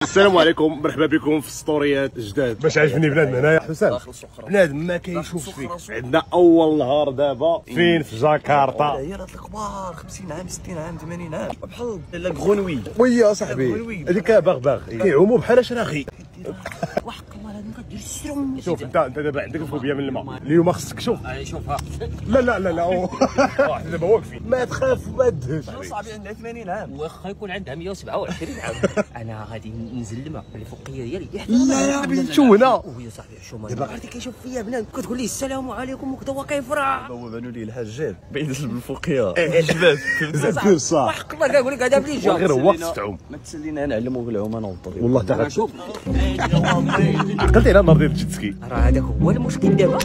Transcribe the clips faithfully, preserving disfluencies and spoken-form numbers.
السلام عليكم، مرحبا بكم في ستوريات جداد. باش عجبني بنادم هنايا حسام، بنادم ما كيشوفش فيك. عندنا اول نهار دابا فين؟ في جاكرتا. هي راه الكبار خمسين عام ستين عام ثمانين عام بحال لا غرونوي. وي صاحبي هذيك باغ كيعوموا بحال شراخي. وحق الله هذا كدير السرم. شوف انت انت دابا عندك فوبيا من الماء اليوم، خصك شوف. شوفها. لا لا لا لا واحد دابا واقفين، ما تخاف وما تدهش. صاحبي عندها ثمانين عام واخا يكون عندها مية وسبعة وعشرين عام. انا غادي ننزل الماء الفوقيه ديالي. لا يا حبيبي شو هنا. ويا صاحبي حشومه دابا عرفتي كيشوف فيا بنادم كتقول لي السلام عليكم وكذا وكيفرح. هو بانوا لي الحجاج بينزل بالفوقيه الجبال زعما صح. وحق الله كنقول لك هذا بلي جا غير هو خصك تعوم. ما تسلينا نعلمو بالعوم انا والطريق والله تعالى. شوف عقلتي على نهار ديال الجيتسكي، راه هذاك هو المشكل دابا.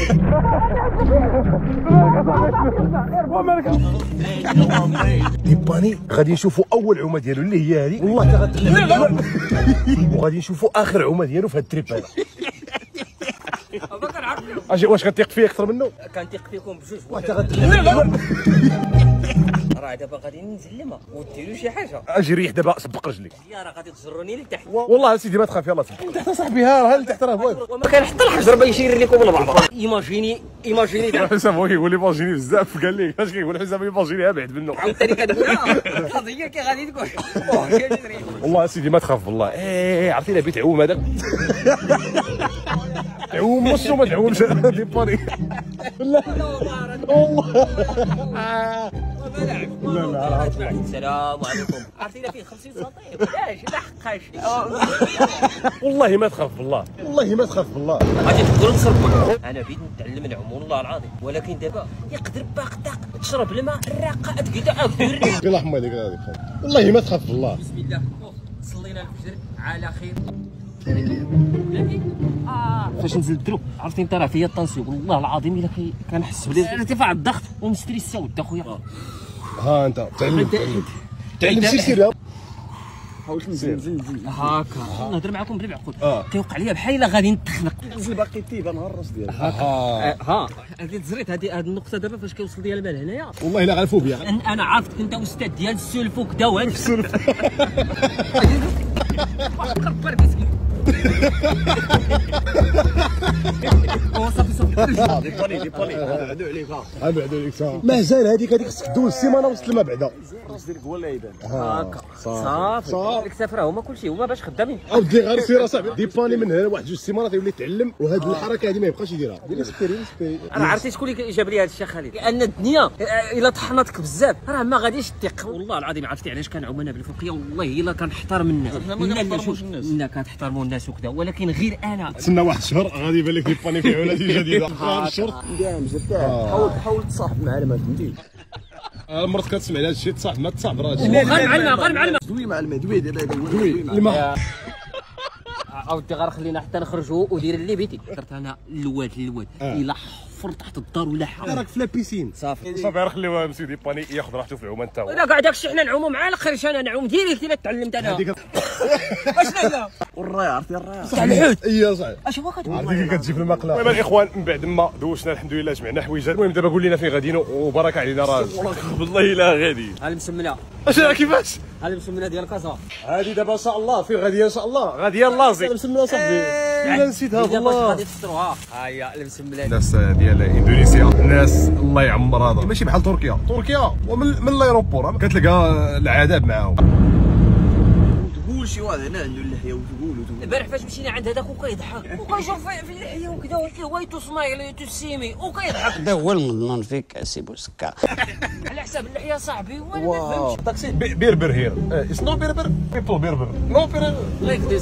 ديباني غادي نشوفوا اول عومه ديالو اللي هي هذه، والله تا غادي وغادي نشوفوا اخر عومه ديالو في هاد التريب هذا. اجي واش كتيق فيه اكثر منه؟ كنثيق فيكم بجوج. واش غادي راه دابا غادي ننزل الماء وديروا شي حاجه. اجي ريح دابا سبق رجليك. يا راه غادي تجروني لتحت. والله سيدي ما تخاف، يلاه تحت صاحبي. ها راه لتحت راه واقف. وما كان حتى الحجر بيشير لكم لبعض. ايماجيني ايماجيني حسام هو كيقول لي باجيني بزاف، قال لي اش كيقول حسام ايماجيني بعد منه. عاوتاني كتقول القضيه كي غادي تقول. والله سيدي ما تخاف والله. ايه عرفتي الا بغيت تعوم هذاك تعوم نص وما تعومش. ديباني لا والله لا لا. السلام عليكم. عرفتي الا فيه خمسين سنتيم علاش لحقاش. والله ما تخاف بالله، والله ما تخاف بالله. غادي تقدروا تصرفوا. انا بديت نتعلم العوم والله العظيم، ولكن دابا يقدر باقطاق تشرب الماء الراقه تقيد اكثر. الله يرحم عليك غادي والله ما تخاف بالله. بسم الله صلينا الفجر على خير. آه. فاش نزل الدرو عرفتي انت راه فيا الطنسيون والله العظيم الا كنحس بارتفاع الضغط ومستريسا ود اخويا. ها انت تعلم تعلم سير سير. حاول تنزل نزل نزل هاكا نهضر معكم بلا معقول. آه. كيوقع لي بحال الا غادي نتخنق. نزل باقي تيبان نهار الراس ديالك. ها ها هذه تزريت هذه هذه النقطه دابا فاش كيوصل ديال المال هنايا. والله الا غير فوبيا. انا عرفتك انت استاذ ديال السلف وكذا وهذا السلف. كبر مسكين. صافي صافي. ديباني ديباني بعدوا عليك. ها بعدوا عليك صافي. مازال هذيك هذيك خصك دوز السيمانه وسط الماء بعدا. الراس ديالك هو اللي يبان. هاكا صافي. الكتاف راه هما كلشي هما باش خدامين. عاود لي غير سير اصاحبي. ديباني من هنا واحد جوج سيمانات يولي يتعلم، وهاد الحركه هذه ما يبقاش يديرها. دير سبيري سبيري. انا عرفتي شكون اللي جاب لي هذا الشيء خالد؟ لان الدنيا الا طحنتك بزاف راه ما غاديش تثق. والله العظيم عرفتي علاش كنعوم انا بالفوقيه؟ والله الا كنحترم الناس. ما كنحترموش الناس. لا كتحترموا الناس وكذا، ولكن غير انا تسنى واحد الشهر غادي يبان لك ديباني في عولات جديده. الشهر داعم جدا. حاول حاول تصاحب مع الماء فهمتي. مرت كتسمع هذا الشيء تصاحب ما تصاحب راه غير مع الماء غير مع الماء. دوي مع الماء دوي دير دوي الماء. عاودتي غير خلينا حتى نخرجوا ودير اللي بغيتي. درت انا اللواد اللواد الى حفر تحت الدار ولا حا راك في لابيسين صافي صافي. غير خليوه مسيو ديباني ياخذ راحته في العوم انت هو. لا كاع داكشي حنا نعوموا مع الاخر. انا نعوم ديريكت الا تعلمت انا. اشنو هي؟ والرايه عرفتي الرايه تاع الحوت. اي صاحبي اش هو كتقول؟ عرفتي كي كتجي في المقله. المهم الاخوان من بعد ما دوشنا الحمد لله جمعنا حويجات. المهم دابا قول لنا فين غاديين وبركه علينا راه والله الا غادي. ها المسمنه. اش كيفاش ها المسمنه ديال كازا. هذه دابا ان شاء الله فين غاديه ان شاء الله غاديه لازي. مسمى صاحبي الا نسيتها والله. غادي تفطروها. ها هي المسمنه. الناس ديال اندونيسيا الناس الله يعمر هذا ماشي بحال تركيا. تركيا ومن من الايروبور كتلقى العذاب معاهم. تقول شي واحد هنا عنده اللحيه وتقول وتقول. البارح فاش مشينا عند هذاك وكيضحك وكيشوف في اللحيه وكذا ويقول تو سمايل تو سيمي وكيضحك. هذا هو المضمون فيك سيبو سكا. على حساب اللحيه صاحبي وانا ما فهمتش. تاكسي بيربر هير اتس نو بيربر بيبل بيربر نو بيربر لايك ذيس.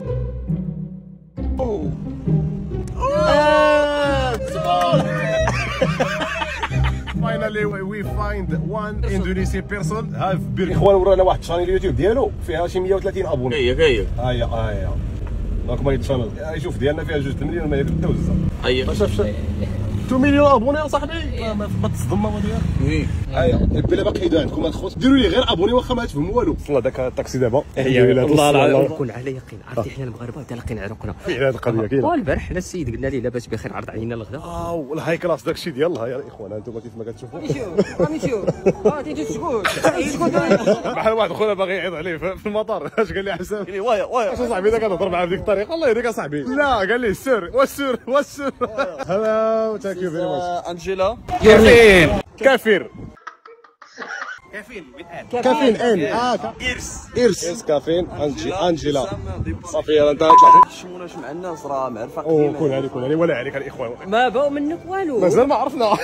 Finally we find one Indonesian person have beer. اخوان ورانا واحد الشانيل اليوتيوب ديالو فيها شي مية وثلاثين ابوني. هي هي ها هي ها هي دونك ماي شانيل شوف ديالنا فيها جوج المليون ما يبدا وزا. هي ما شافش اثنين مليون ابوني اصاحبي ما تصدم ما ديالك وي هيا بلا باقي حيدو عندكم الخوت ديروا لي غير ابوني واخا ما تفهموا والو والله داك الطاكسي دابا والله العظيم كون على يقين عرفتي حنا المغاربه تلاقينا عرقنا في هذه القضيه كاينه والبارح حنا السيد قلنا ليه لاباس بخير عرض علينا الغداء اه والهاي كلاس داكشي ديال يا الاخوان انتم كيف ما كتشوفوا راني شوف اه تيجي تسكت بحال واحد خونا باغي يعيط عليه في المطار اش قال لي حسام قال لي وايا وايا اش صاحبي انا كنهضر معاه بديك الطريقه الله يهديك اصاحبي لا قال لي السر والسر والسر هلا ثانك يو فيري ماتش انجيلا كافين كافير كافين كافين ان اه إرس إرس كافين أنجي أنجيلا صافي أنت طلعتي شموناش مع الناس راه معرفة أوه كون عليك كون عليك ولا عليك الإخوان ما باو منك والو مازال ما عرفنا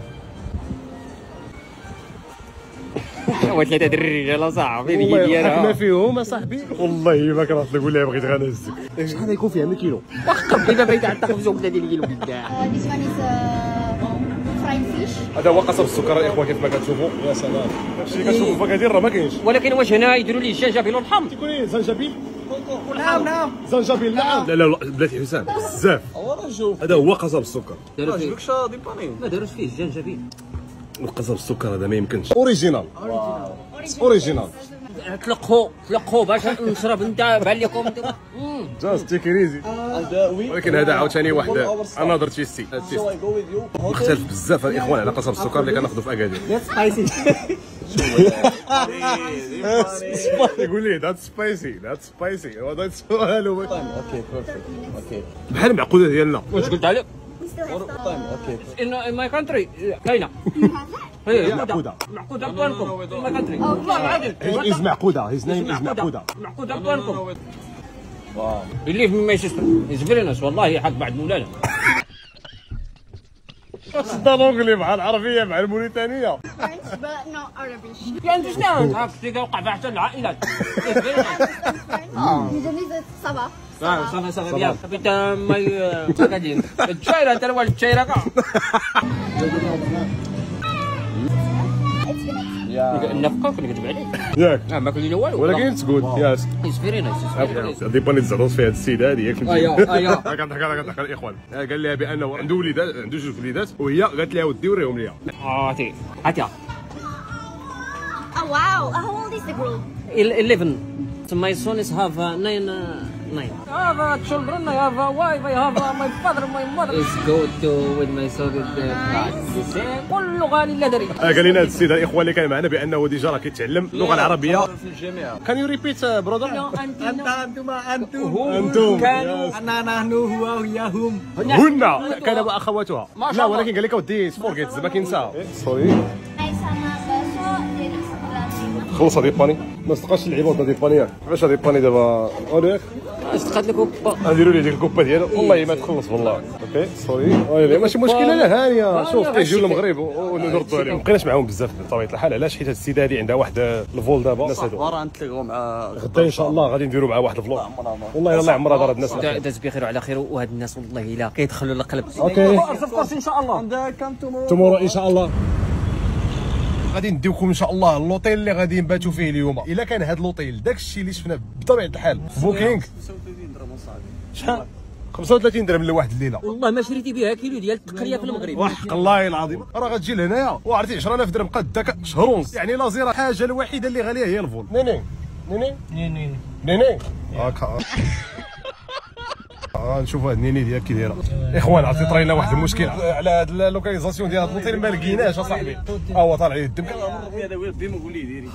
هو ثلاثة الرجال صاحبي والله ديالها حنا فيهم اصاحبي والله ما كرهت نقول لها بغيت غير نهزك شحال يكون فيها مية كيلو واخا قبيله بعيدة عن تخبز وبدا ديال كيلو بالله Uh, this one is uh, fried fish. هذا هو قصب السكر الإخوة كيف ما كتشوفوا يا سلام هادشي اللي كتشوفوا في المكادير راه ما كاينش ولكن واش هنا يديروا لي الجنجبيل والحمض تيكون ايه زنجبيل نعم نعم زنجبيل نعم لا لا لا بلاتي حسام بزاف ورا شوف هذا هو قصب السكر داروا فيه عجبكش دي باني ما داروش فيه الجنجبيل وقصب السكر هذا ما يمكنش اوريجينال اوريجينال تلقوا تلقوا باش نشرب انت بان لكم انتم جاست تيك ايزي ولكن هذا عاوتاني واحد انا درت تيستي مختلف بزاف الاخوان على قصب السكر اللي كناخذوا في اكادير سبايسي يقول لي ذات سبايسي ذات سبايسي هو ذات سؤال اوكي بيرفكت اوكي بحال المعقوده ديالنا واش قلت عليك اوكي ان ماي كونتري كاينه هي معقوده معقوده بطانكم ماي كونتري والله العظيم از معقوده هيز نيم از معقوده معقوده بطانكم بليف مي ماي سيستر از فيري نايس والله حق بعد مولانا صدق لونجلي مع العربيه مع الموريتانيه French, but not Arabic. يا اندرستاند هاك كيوقع في احسن العائلات Usually the saba. اه صافي صافي يا بيت ماي قاعدين الشايره انت الوالد الشايره كاع النفقه كنا كتب عليك ياك اه ما كلينا والو ولكن اتس جود يس اتس فيري نايس غادي باني تزعروس في هذا السيد هذه ياك فهمتي ايوا ايوا كنضحك انا كنضحك على الاخوان قال لها بانه عنده وليدات عنده جوج وليدات وهي قالت لها ودي وريهم ليا عاطي عاطي Oh wow! How old is the group? eleven. So my son is have uh, nine uh, nine. I have uh, children, I have a wife, I have uh, my father, my mother. Let's go to with my son with the practice. كل غالي لا دري. قال لنا هذا السيد الاخوان اللي كان معنا بانه ديجا راه كيتعلم اللغه العربيه في الجامعة كان يو ريبيت برودر انت انتم انتم انتم كانوا انا نحن هو هي هم هن كان واخواتها ما شاء لا الله. ولكن قال لك اودي سبورغيت زعما كينسى سوري Ay sama baso, jadi sebelah. خلص هذه باني ما صدقاش اللعيبه هذه باني علاش هذه باني دابا اوريك استقعد لك وبا. نديروا ليه ديك الكوبا ديالو والله ما تخلص والله اوكي سوري ويلي ماشي مشكله لا هانيه شوف كيجيو المغرب ونردوا عليهم ما بقيناش معاهم بزاف بطبيعه الحال علاش حيت هاد السيده هذه عندها واحد الفول دابا الناس هادو راه نتلاقاو مع غدا ان شاء الله غادي نديروا معاه واحد الفلوق والله يلاه عمرها دار هاد الناس داز بخير وعلى خير وهاد الناس والله الا كيدخلوا القلب. اوكي ان شاء الله. عندها كم تومورو تومورو ان شاء الله غادي نديوكم ان شاء الله اللوطيل اللي غادي نباتوا فيه اليوم الا كان هذا اللوطيل داك الشيء اللي شفنا بطبيعه الحال بوكينغ خمسة وثلاثين درهم صاحبي شحال خمسة وثلاثين درهم لواحد الليله والله ما شريتي بها كيلو ديال التقريه في المغرب. وحق الله العظيم راه غتجي لهنايا وعرفتي عشرة آلاف درهم قدك شهر ونص يعني لازيره الحاجه الوحيده اللي غاليه هي الفول نيني نيني نيني نيني هاكا آه نشوفوا هاد النيني ديالك كي دايره اخوان عرفتي طرينا واحد المشكل على هاد اللوكاليزاسيون ديال هاد اللوطيل ما لقيناش اصاحبي ها هو طالع عليه الدم هذا وير ديما قول لي ديري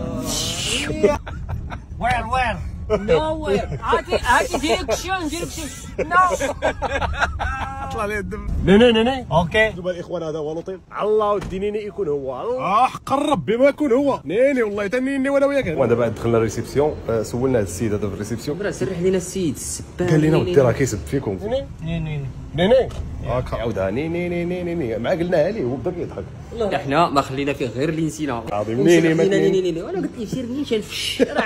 وير وير نو وير هاتي هاتي ديريكسيون ديريكسيون نو طلع عليه الدم نيني نيني اوكي دوبا الاخوان هذا هو لوطيل الله ودي نيني يكون هو اه حق ربي ما يكون هو نيني والله تا نيني وانا وياك ودابا دخلنا الريسبسيون سولنا هذا السيد هذا في الريسبسيون برا سرح لينا السيد السبان قال لنا ودي راه كيسب فيكم نيني نيني نيني هاكا عاودها نيني نيني نيني مع قلناها ليه هو بدا كيضحك احنا ما خلينا فيه غير اللي نسينا عظيم نيني ما نيني نيني نيني وانا قلت لي سير نيشان في الشارع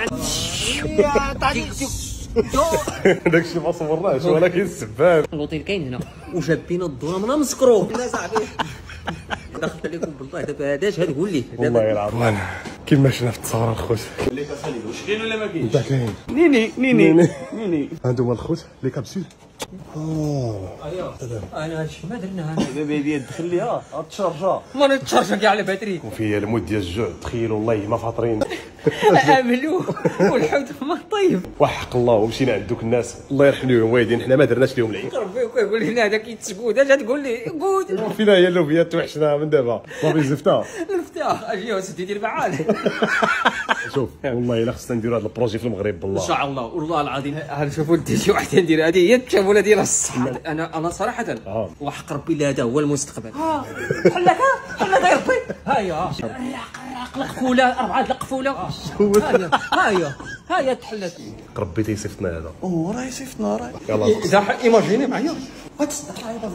داكشي ما صورناش ولكن السبان اللوطيل كاين هنا وجابين الدوره من مسكرو لا صاحبي دخلت عليكم بالله دابا هذاش هاد قول لي والله العظيم كيما شفنا في التصاور الخوت اللي كاين واش كاين ولا ما كاينش انت كاين نيني نيني نيني هانتوما الخوت لي كابسول انا هادشي ما درنا انا دابا هي دخل ليها غتشارجا ما نتشارجا كاع على باتري وفي الموت ديال الجوع تخيلوا والله ما فاطرين عملوه والحوت ما طيب وحق الله ومشينا عند دوك الناس الله يرحم لهم والدين حنا ما درناش لهم العيد ربي كيقول لي هنا هذا كيتسكود اجا تقول لي قود فينا هي اللوبيات توحشنا من دابا صافي زفتها المفتاح اجي سدي دير معانا شوف والله الا خصنا نديروا هذا البروجي في المغرب بالله ان شاء الله والله العظيم ها شوفوا انت شي واحد ندير هذه هي التشابوله ديال الصحه انا انا صراحه آه. وحق ربي لا هذا هو المستقبل ها بحال هكا بحال هذا يربي ها هي القفوله اربعه د القفوله ها هي ها هي ها هي تحلت ربي تيصيفطنا هذا اوه راه يصيفطنا راه يلا اذا ايماجيني معايا غتصدق هذا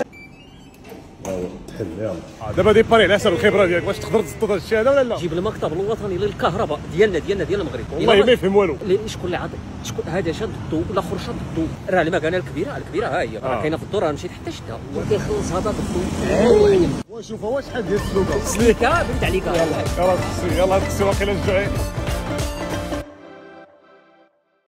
تحل يلا دابا ديباري على حسب الخبره ديالك واش تقدر تسطد هذا الشيء هذا ولا لا؟ جيب المكتب الوطني للكهرباء ديالنا ديالنا ديال المغرب والله ما يفهم والو شكون اللي عاطي شكون هذا شاد الضوء الاخر شاد الضوء راه المكانه الكبيره الكبيره ها هي راه كاينه في الدور راه مشيت حتى شدها وكيخلص هذا بالضوء وشوف واش شحال ديال السلوكه سليكه بنت عليك يلا يلا تخسي يلا تخسي واقيلا الجوعين